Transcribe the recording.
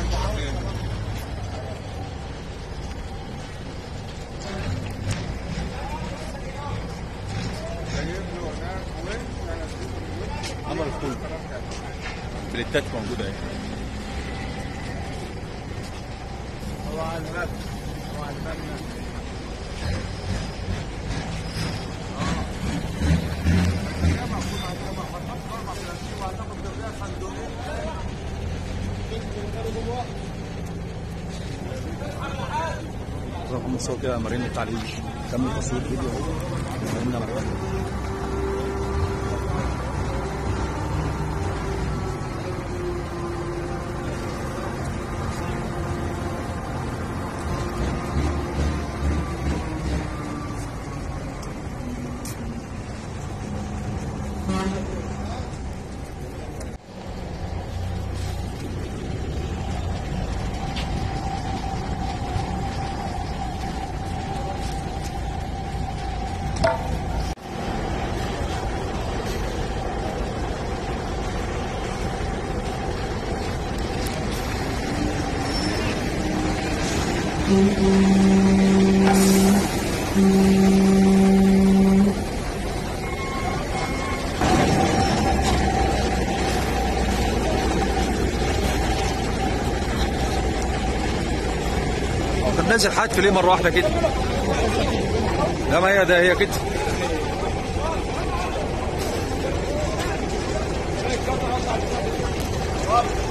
عمل الفول بليتات موجوده اهي. هو على المبنى رقم الصوت كده مارين التعليج كمل تصوير فيديو اهو مارين على طب نازل حدف ليه مره واحده كده؟ لا ما هي ده هي كده.